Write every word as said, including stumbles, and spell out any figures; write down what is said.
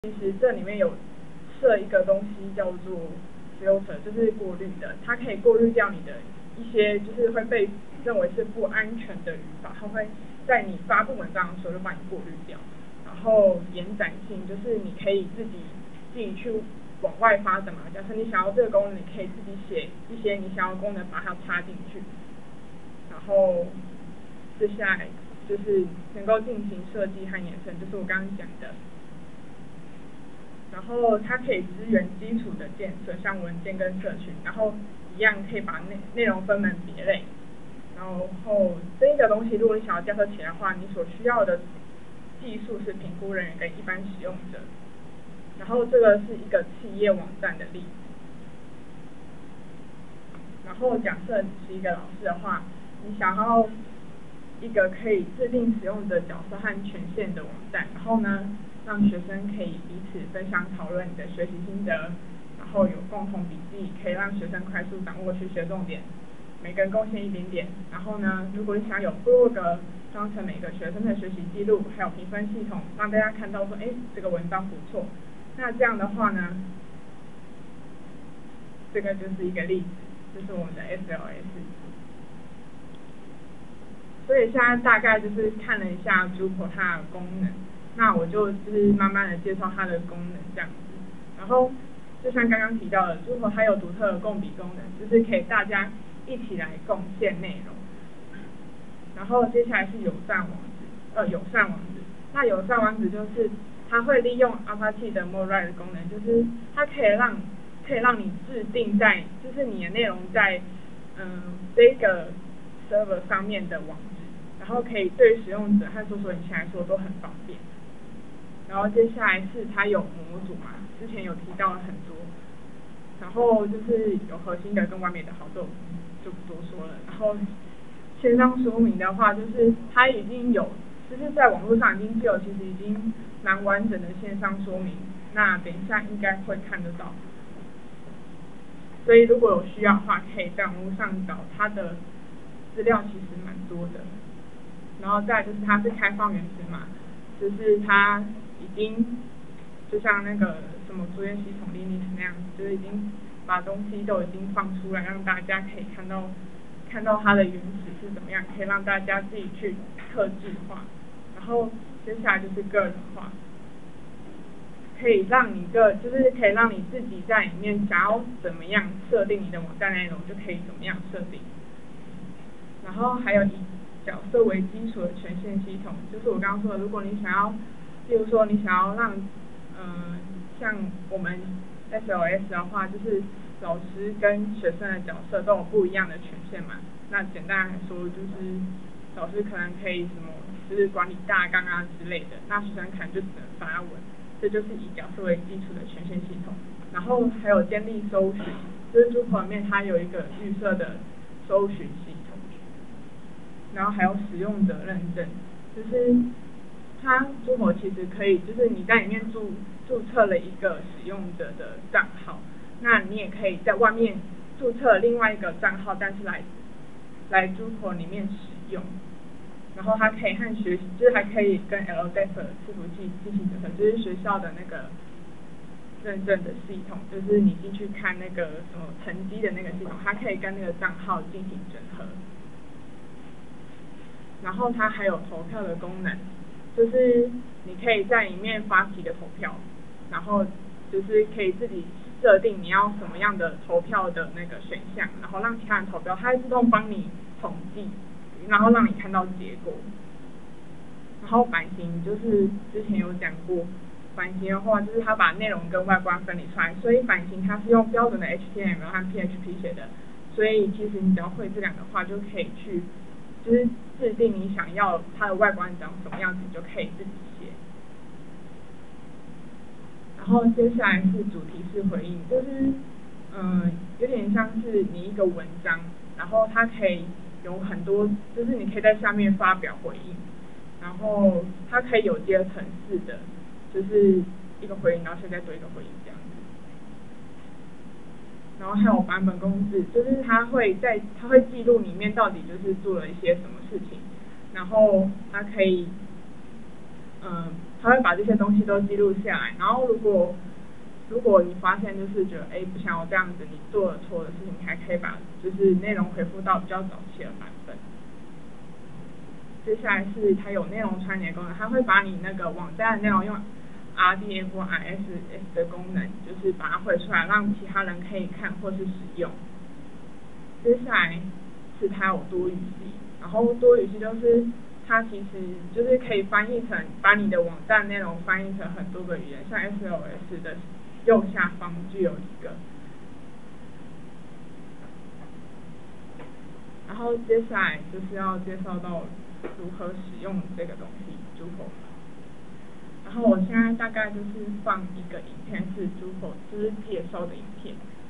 其实这里面有设一个东西叫做 filter， 就是过滤的，它可以过滤掉你的一些就是会被认为是不安全的语法，它会在你发布文章的时候就帮你过滤掉。然后延展性就是你可以自己自己去往外发展嘛，假设你想要这个功能，你可以自己写一些你想要的功能把它插进去。然后接下来就是能够进行设计和延伸，就是我刚刚讲的。然后它可以支援基础的建设，像文件跟社群，然后一样可以把内内容分门别类。然后这一个东西，如果你想要架设起来的话，你所需要的技术是评估人员跟一般使用者。然后这个是一个企业网站的例子。然后假设你是一个老师的话，你想要一个可以制定使用者角色和权限的网站，然后呢，让学生可以彼此分享讨论你的学习心得，然后有共同笔记，可以让学生快速掌握学习的重点，每个人贡献一点点。然后呢，如果你想有部落格装成每个学生的学习记录，还有评分系统，让大家看到说，哎，这个文章不错。那这样的话呢，这个就是一个例子，这是我们的 S L S。所以现在大概就是看了一下 Drupal 它的功能，那我就就是慢慢的介绍它的功能这样子。然后就像刚刚提到的 ，Drupal 它有独特的共笔功能，就是可以大家一起来贡献内容。然后接下来是友善网址，呃，友善网址。那友善网址就是它会利用 Apache 的 Moonlight 功能，就是它可以让可以让你制定在就是你的内容在嗯这个 server 上面的网址。然后可以对使用者和搜索引擎来说都很方便。然后接下来是它有模组嘛，之前有提到了很多。然后就是有核心的跟外面的好处就不多说了。然后线上说明的话，就是它已经有，就是在网络上已经具有其实已经蛮完整的线上说明。那等一下应该会看得到。所以如果有需要的话，可以在网络上找它的资料，其实蛮多的。然后再来就是它是开放原始码，就是它已经就像那个什么作业系统 Linux 那样，就是已经把东西都已经放出来，让大家可以看到看到它的原始是怎么样，可以让大家自己去客制化。然后接下来就是个人化，可以让你个就是可以让你自己在里面想要怎么样设定你的网站内容，就可以怎么样设定。然后还有以角色为基础的权限系统，就是我刚刚说的，如果你想要，例如说你想要让，嗯、呃，像我们 S L S 的话，就是老师跟学生的角色都有不一样的权限嘛。那简单来说，就是老师可能可以什么，就是管理大纲啊之类的，那学生可能就只能发文，这就是以角色为基础的权限系统。然后还有建立搜寻，就是 Drupal 里面它有一个预设的搜寻系统。然后还有使用者认证，就是它Drupal其实可以，就是你在里面注注册了一个使用者的账号，那你也可以在外面注册另外一个账号，但是来来Drupal里面使用。然后它可以和学，就是还可以跟 L D A P 伺服器进行整合，就是学校的那个认证的系统，就是你进去看那个什么成绩的那个系统，它可以跟那个账号进行整合。然后它还有投票的功能，就是你可以在里面发起一个投票，然后就是可以自己设定你要什么样的投票的那个选项，然后让其他人投票，它会自动帮你统计，然后让你看到结果。然后版型就是之前有讲过，版型的话就是它把内容跟外观分离出来，所以版型它是用标准的 H T M L 和 P H P 写的，所以其实你只要会这两个话就可以去。就是制定你想要它的外观长什么样子，你就可以自己写。然后接下来是主题式回应，就是嗯、呃，有点像是你一个文章，然后它可以有很多，就是你可以在下面发表回应，然后它可以有阶层式的，就是一个回应，然后现在多一个回应这样子。然后还有版本公式，就是它会在它会记录里面到底就是做了一些什么事情，然后它可以，嗯、呃， 它会把这些东西都记录下来，然后如果如果你发现就是觉得哎不想要这样子，你做了错的事情，你还可以把就是内容回复到比较早期的版本。接下来是它有内容串联功能，它会把你那个网站的内容用 R D F 或 I S S 的功能，就是把它绘出来，让其他人可以看或是使用。接下来是它有多语系，然后多语系就是它其实就是可以翻译成把你的网站内容翻译成很多个语言，像 S L S 的右下方就有一个。然后接下来就是要介绍到如何使用这个东西 Drupal。然后我现在大概就是放一个影片是 Drupal 就是介绍的影片，